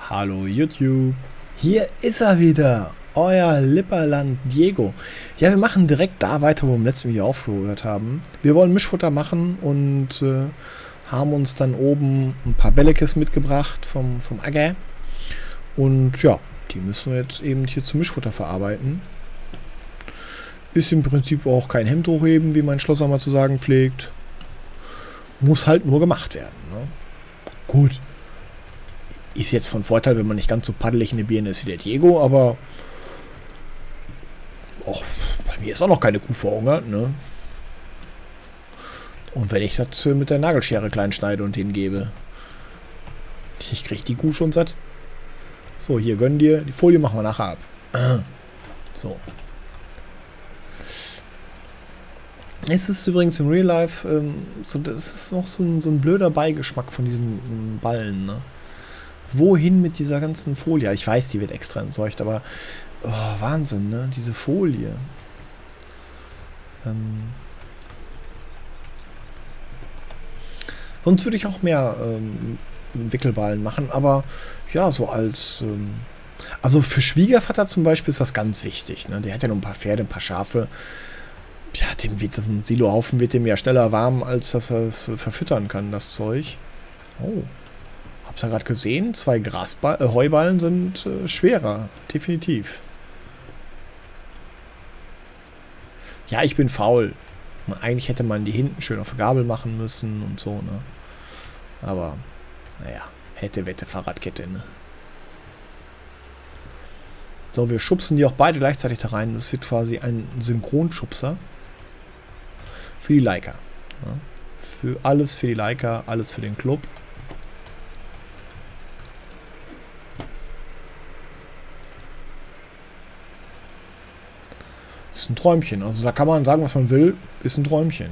Hallo YouTube. Hier ist er wieder, euer Lipperland Diego. Ja, wir machen direkt da weiter, wo wir im letzten Video aufgehört haben. Wir wollen Mischfutter machen und haben uns dann oben ein paar Bellekes mitgebracht vom Acker. Und ja, die müssen wir jetzt eben hier zum Mischfutter verarbeiten. Ist im Prinzip auch kein Hemd hochheben, wie mein Schlosser mal zu sagen pflegt. Muss halt nur gemacht werden. Ne? Gut. Ist jetzt von Vorteil, wenn man nicht ganz so paddelig in der Birne ist wie der Diego, aber auch bei mir ist auch noch keine Kuh verhungert, ne? Und wenn ich das mit der Nagelschere klein schneide und hingebe, ich kriege die Kuh schon satt. So, hier, gönn dir. Die Folie machen wir nachher ab. So. Es ist übrigens im Real Life, das ist noch so ein blöder Beigeschmack von diesem Ballen, ne? Wohin mit dieser ganzen Folie? Ich weiß, die wird extra entsorgt, aber oh, Wahnsinn, ne? Diese Folie. Sonst würde ich auch mehr Wickelballen machen, aber ja, so als also für Schwiegervater zum Beispiel ist das ganz wichtig, ne? Der hat ja nur ein paar Pferde, ein paar Schafe. Ja, dem wird das ein Silohaufen wird dem ja schneller warm, als dass er es verfüttern kann, das Zeug. Oh. Hab's ja gerade gesehen, 2 Heuballen sind schwerer, definitiv. Ja, ich bin faul. Eigentlich hätte man die hinten schön auf der Gabel machen müssen und so, ne? Aber, naja, hätte, wette, Fahrradkette, ne? So, wir schubsen die auch beide gleichzeitig da rein. Das wird quasi ein Synchronschubser. Für die Leica. Ne? Alles für die Leica, alles für den Club. Ist ein Träumchen. Also da kann man sagen, was man will. Ist ein Träumchen.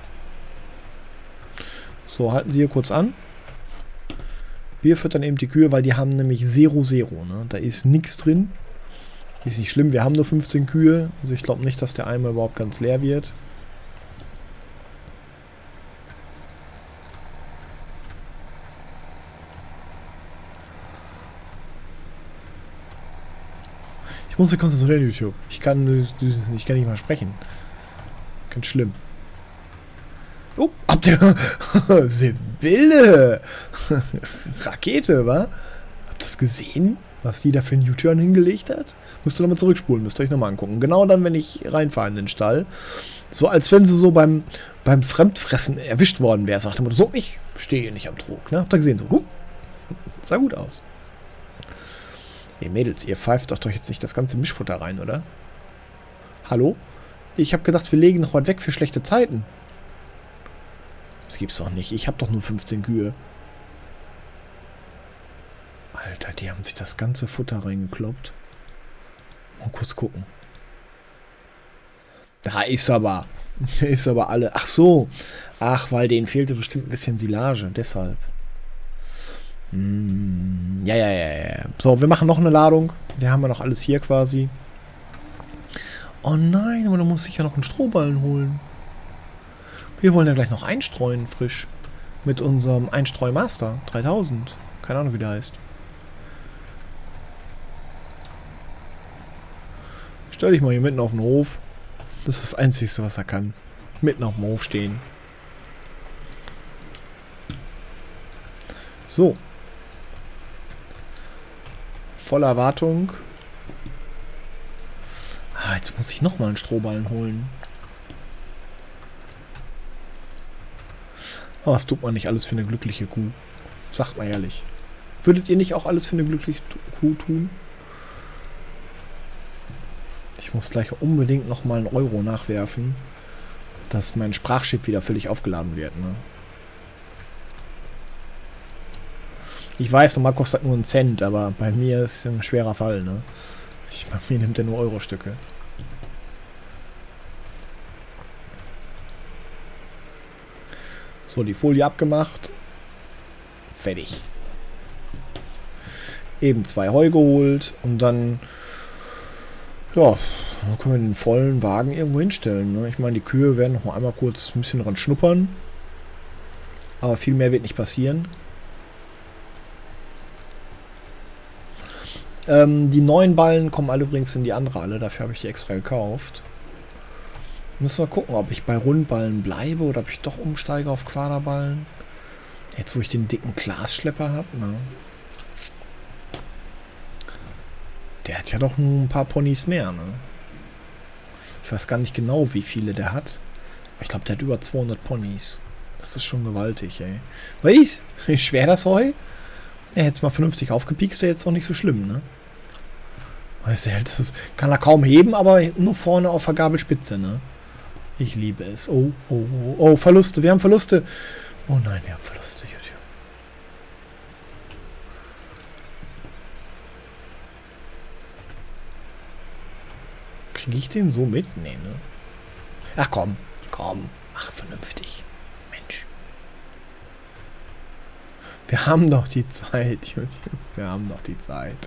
So, halten Sie hier kurz an. Wir füttern eben die Kühe, weil die haben nämlich 0, 0. Ne? Da ist nichts drin. Ist nicht schlimm. Wir haben nur 15 Kühe. Also ich glaube nicht, dass der Eimer überhaupt ganz leer wird. Ich muss mich konzentrieren, YouTube. Ich kann nicht mal sprechen. Ganz schlimm. Oh, habt ihr... Sibylle! Rakete, wa? Habt ihr das gesehen? Was die da für einen U-Turn hingelegt hat? Müsst ihr nochmal zurückspulen, müsst ihr euch nochmal angucken. Genau dann, wenn ich reinfahre in den Stall. So, als wenn sie so beim Fremdfressen erwischt worden wäre. Sagt immer so, ich stehe nicht am Trog. Ne? Habt ihr gesehen? So, sah gut aus. Ihr Mädels, ihr pfeift doch jetzt nicht das ganze Mischfutter rein, oder? Hallo? Ich habe gedacht, wir legen noch was weg für schlechte Zeiten. Das gibt's doch nicht. Ich habe doch nur 15 Kühe. Alter, die haben sich das ganze Futter reingekloppt. Mal kurz gucken. Da ist aber alle. Ach so. Ach, weil denen fehlte bestimmt ein bisschen Silage. Deshalb. Ja. So, wir machen noch eine Ladung. Wir haben ja noch alles hier quasi. Oh nein, aber da muss ich ja noch einen Strohballen holen. Wir wollen ja gleich noch einstreuen, frisch. Mit unserem Einstreu-Master 3000. Keine Ahnung, wie der heißt. Stell dich mal hier mitten auf den Hof. Das ist das Einzige, was er kann. Mitten auf dem Hof stehen. So. Voller Erwartung. Ah, jetzt muss ich nochmal einen Strohballen holen. Aber was tut man nicht alles für eine glückliche Kuh? Sagt mal ehrlich. Würdet ihr nicht auch alles für eine glückliche Kuh tun? Ich muss gleich unbedingt nochmal einen Euro nachwerfen, dass mein Sprachchip wieder völlig aufgeladen wird. Ne? Ich weiß, normal kostet das nur einen Cent, aber bei mir ist es ein schwerer Fall. Ne? Bei mir nimmt er nur Euro-Stücke. So, die Folie abgemacht. Fertig. Eben 2 Heu geholt und dann, ja, dann können wir den vollen Wagen irgendwo hinstellen. Ne? Ich meine, die Kühe werden noch mal einmal kurz ein bisschen dran schnuppern. Aber viel mehr wird nicht passieren. Die neuen Ballen kommen alle übrigens in die andere Halle. Dafür habe ich die extra gekauft. Müssen wir gucken, ob ich bei Rundballen bleibe oder ob ich doch umsteige auf Quaderballen. Jetzt, wo ich den dicken Glasschlepper habe, ne? Der hat ja doch nur ein paar Ponys mehr, ne? Ich weiß gar nicht genau, wie viele der hat. Aber ich glaube, der hat über 200 Ponys. Das ist schon gewaltig, ey. Weiß, wie schwer das Heu? Ja, jetzt mal vernünftig aufgepiekst, wäre jetzt auch nicht so schlimm, ne? Weißt du, das kann er kaum heben, aber nur vorne auf der Gabelspitze, ne? Ich liebe es. Oh, oh, oh, oh, Verluste. Wir haben Verluste. Oh nein, wir haben Verluste. Kriege ich den so mit? Nee, ne? Ach komm, komm. Mach vernünftig. Mensch. Wir haben doch die Zeit, YouTube. Wir haben doch die Zeit.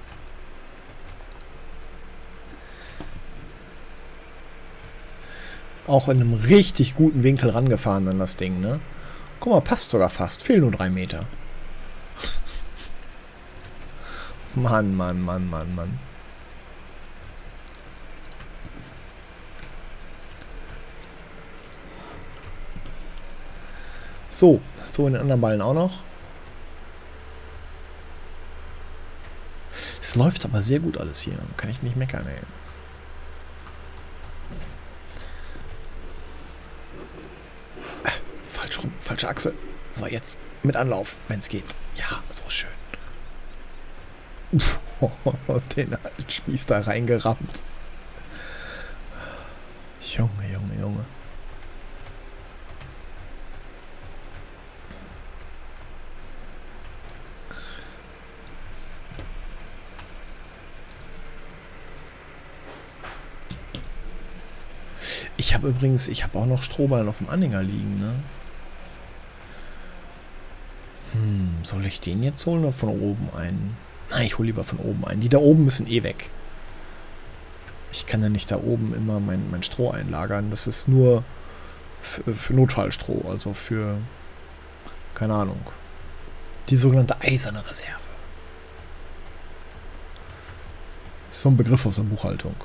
Auch in einem richtig guten Winkel rangefahren an das Ding, ne? Guck mal, passt sogar fast. Fehlen nur 3 Meter. Mann, Mann, Mann, Mann, Mann. So, so in den anderen Ballen auch noch. Es läuft aber sehr gut alles hier. Kann ich nicht meckern, ey. Falsch rum, falsche Achse. So, jetzt mit Anlauf, wenn es geht. Ja, so schön. Den alten Spieß da reingerammt. Junge, Junge, Junge. Ich habe übrigens, auch noch Strohballen auf dem Anhänger liegen, ne? Soll ich den jetzt holen oder von oben einen? Nein, ich hole lieber von oben einen. Die da oben müssen eh weg. Ich kann ja nicht da oben immer mein Stroh einlagern. Das ist nur für Notfallstroh, also für, keine Ahnung, die sogenannte eiserne Reserve. Ist so ein Begriff aus der Buchhaltung.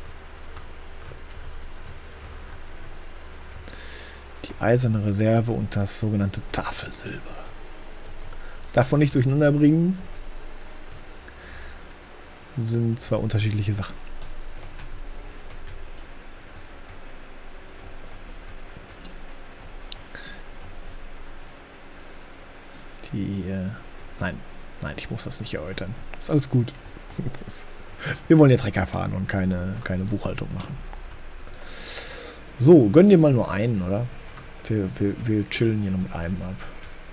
Die eiserne Reserve und das sogenannte Tafelsilber. Davon nicht durcheinander bringen. Sind zwei unterschiedliche Sachen. Nein, ich muss das nicht erläutern. Ist alles gut. Wir wollen ja Trecker fahren und keine Buchhaltung machen. So, gönn dir mal nur einen, oder? Wir chillen hier noch mit einem ab.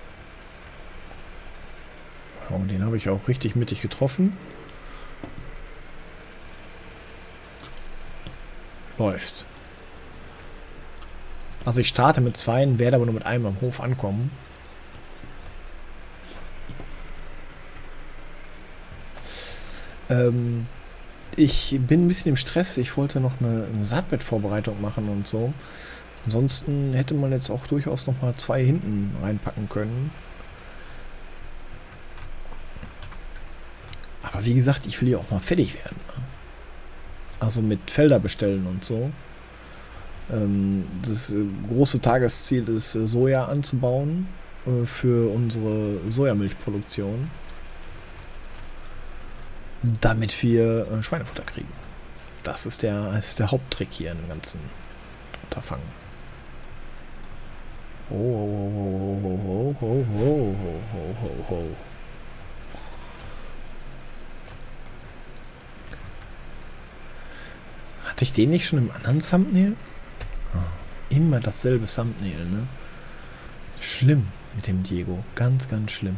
Und den habe ich auch richtig mittig getroffen. Läuft. Also ich starte mit 2, werde aber nur mit einem am Hof ankommen. Ich bin ein bisschen im Stress. Ich wollte noch eine Saatbettvorbereitung machen und so. Ansonsten hätte man jetzt auch durchaus noch mal 2 hinten reinpacken können. Aber wie gesagt, ich will ja auch mal fertig werden. Ne? Also mit Felder bestellen und so. Das große Tagesziel ist, Soja anzubauen für unsere Sojamilchproduktion. Damit wir Schweinefutter kriegen. Das ist der Haupttrick hier im ganzen Unterfangen. Oh. Hatte ich den nicht schon im anderen Thumbnail? Oh, immer dasselbe Thumbnail, ne? Schlimm mit dem Diego. Ganz, ganz schlimm.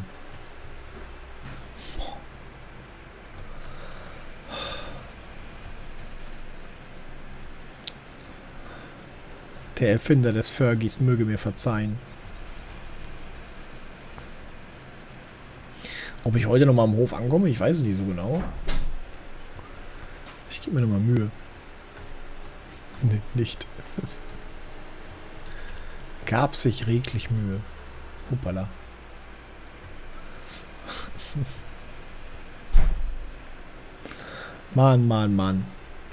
Der Erfinder des Fergies möge mir verzeihen. Ob ich heute nochmal am Hof ankomme, ich weiß es nicht so genau. Ich gebe mir nochmal Mühe. Nee, nicht. Es gab sich reglich Mühe. Hoppala. Mann, Mann, Mann.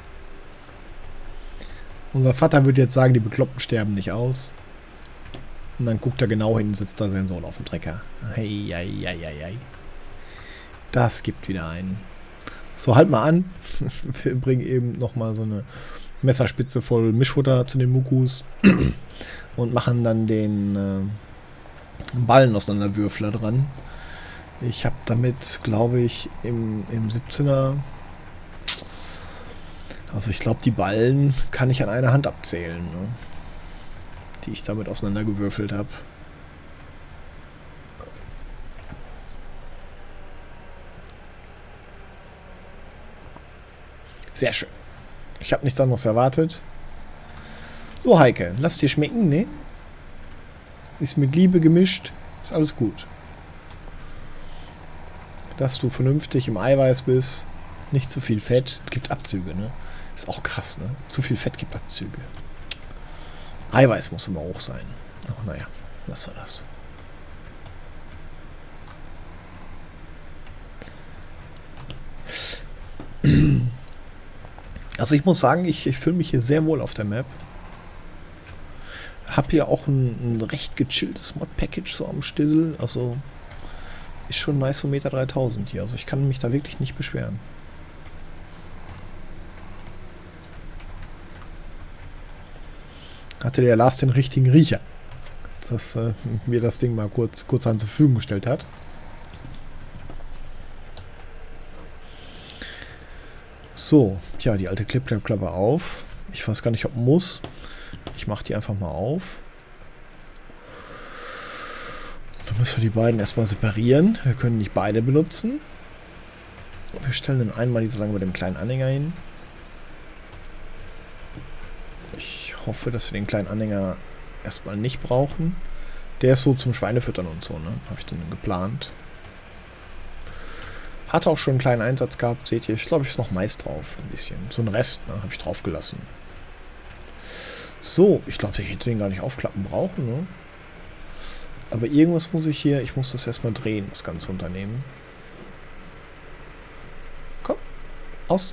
Unser Vater würde jetzt sagen, die Bekloppten sterben nicht aus. Und dann guckt er genau hin, sitzt da sein Sohn auf dem Trecker. Ei, ei, ei, ei, ei. Das gibt wieder einen. So, halt mal an. Wir bringen eben nochmal so eine Messerspitze voll Mischfutter zu den Mukus. Und machen dann den Ballen auseinanderwürfler dran. Ich habe damit, glaube ich, im 17er... Also ich glaube, die Ballen kann ich an einer Hand abzählen, ne? Die ich damit auseinandergewürfelt habe. Sehr schön. Ich habe nichts anderes erwartet. So, Heike, lass dir schmecken, ne? Ist mit Liebe gemischt. Ist alles gut. Dass du vernünftig im Eiweiß bist. Nicht zu viel Fett. Gibt Abzüge, ne? Ist auch krass, ne? Zu viel Fett gibt Abzüge. Eiweiß muss immer hoch sein. Ach, naja, lassen wir das. Also ich muss sagen, ich fühle mich hier sehr wohl auf der Map. Hab hier auch ein recht gechilltes Mod-Package so am Stissel. Also ist schon nice so Meter 3000 hier. Also ich kann mich da wirklich nicht beschweren. Hatte der Lars den richtigen Riecher, dass mir das Ding mal kurz zur Verfügung gestellt hat. So, tja, die alte Clip-Klappe auf. Ich weiß gar nicht, ob muss. Ich mache die einfach mal auf. Dann müssen wir die beiden erstmal separieren. Wir können nicht beide benutzen. Wir stellen dann einmal die so lange bei dem kleinen Anhänger hin. Ich hoffe, dass wir den kleinen Anhänger erstmal nicht brauchen. Der ist so zum Schweinefüttern und so, ne? Habe ich dann geplant. Hatte auch schon einen kleinen Einsatz gehabt, seht ihr. Ich glaube, ich ist noch Mais drauf. Ein bisschen. So ein Rest, ne? Habe ich drauf gelassen. So, ich glaube, ich hätte den gar nicht aufklappen brauchen, ne? Aber irgendwas muss ich hier... Ich muss das erstmal drehen, das ganze Unternehmen. Komm. Aus.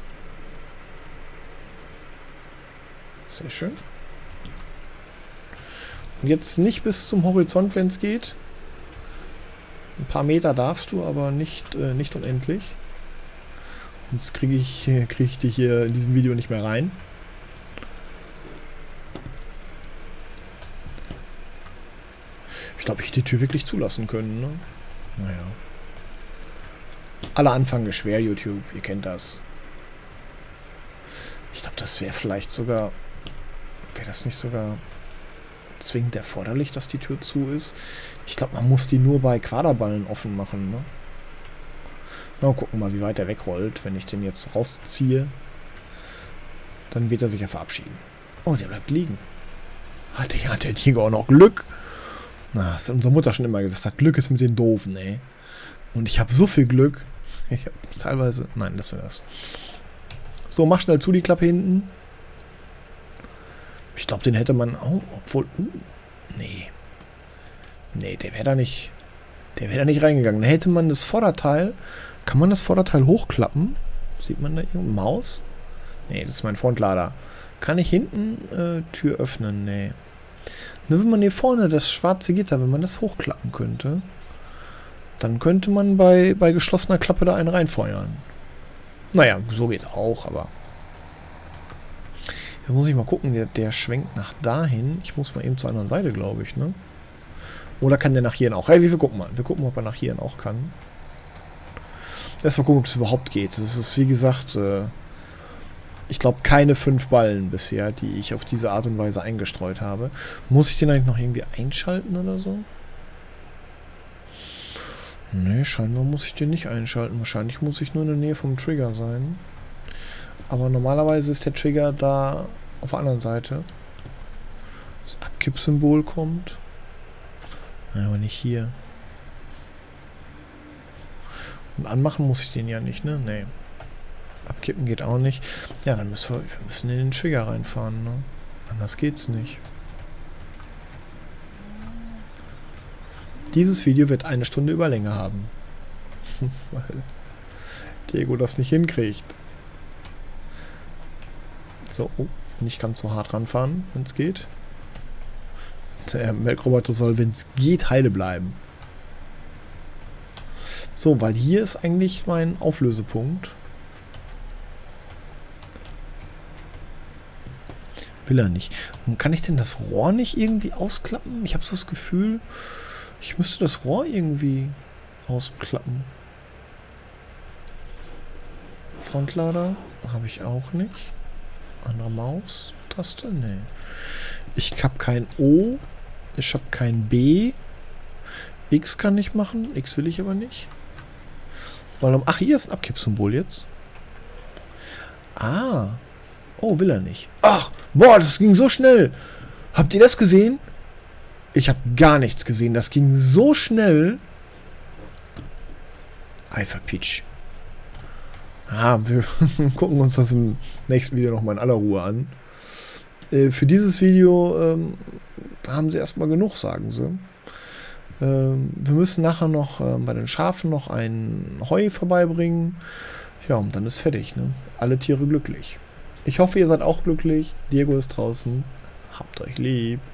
Sehr schön. Und jetzt nicht bis zum Horizont, wenn es geht. Ein paar Meter darfst du, aber nicht unendlich. Sonst krieg ich dich hier in diesem Video nicht mehr rein. Ich glaube, ich hätte die Tür wirklich zulassen können, ne? Naja. Aller Anfang ist schwer, YouTube. Ihr kennt das. Ich glaube, das wäre vielleicht sogar... Wäre das nicht sogar zwingend erforderlich, dass die Tür zu ist? Ich glaube, man muss die nur bei Quaderballen offen machen, ne? Na, gucken mal, wie weit er wegrollt. Wenn ich den jetzt rausziehe, dann wird er sich ja verabschieden. Oh, der bleibt liegen. Hat der Tiger auch noch Glück? Na, was unsere Mutter schon immer gesagt hat. Glück ist mit den Doofen, ey. Und ich habe so viel Glück. Ich habe teilweise... Nein, lassen wir das. So, mach schnell zu die Klappe hinten. Ich glaube, den hätte man... Oh, obwohl... nee. Nee, der wäre da nicht... Der wäre da nicht reingegangen. Da hätte man das Vorderteil... Kann man das Vorderteil hochklappen? Sieht man da irgendeine Maus? Nee, das ist mein Frontlader. Kann ich hinten Tür öffnen? Nee. Nur wenn man hier vorne das schwarze Gitter, wenn man das hochklappen könnte, dann könnte man bei geschlossener Klappe da einen reinfeuern. Naja, so geht's auch, aber... Jetzt muss ich mal gucken, der schwenkt nach dahin. Ich muss mal eben zur anderen Seite, glaube ich, ne? Oder kann der nach hier auch? Hey, wir gucken mal. Wir gucken, ob er nach hier auch kann. Erstmal gucken, ob es überhaupt geht. Das ist, wie gesagt, ich glaube, keine 5 Ballen bisher, die ich auf diese Art und Weise eingestreut habe. Muss ich den eigentlich noch irgendwie einschalten oder so? Ne, scheinbar muss ich den nicht einschalten. Wahrscheinlich muss ich nur in der Nähe vom Trigger sein. Aber normalerweise ist der Trigger da auf der anderen Seite. Das Abkippsymbol kommt. Naja, aber nicht hier. Und anmachen muss ich den ja nicht, ne? Nee. Abkippen geht auch nicht. Ja, dann müssen wir müssen in den Trigger reinfahren, ne? Anders geht's nicht. Dieses Video wird 1 Stunde Überlänge haben. Weil Diego das nicht hinkriegt. So, oh, nicht ganz so hart ranfahren, wenn es geht. Der Melkroboter soll, wenn es geht, heile bleiben. So, weil hier ist eigentlich mein Auflösepunkt. Will er nicht. Und kann ich denn das Rohr nicht irgendwie ausklappen? Ich habe so das Gefühl, ich müsste das Rohr irgendwie ausklappen. Frontlader habe ich auch nicht. Andere Maustaste? Nee. Ich habe kein O. Ich habe kein B. X kann ich machen. X will ich aber nicht. Ach, hier ist ein Abkippsymbol jetzt. Ah. Oh, will er nicht. Ach, boah, das ging so schnell. Habt ihr das gesehen? Ich habe gar nichts gesehen. Das ging so schnell. Eiferpitch. Ah, wir gucken uns das im nächsten Video nochmal in aller Ruhe an. Für dieses Video haben sie erstmal genug, sagen sie. Wir müssen nachher noch bei den Schafen noch ein Heu vorbeibringen. Ja, und dann ist fertig, ne? Alle Tiere glücklich. Ich hoffe, ihr seid auch glücklich. Diego ist draußen. Habt euch lieb.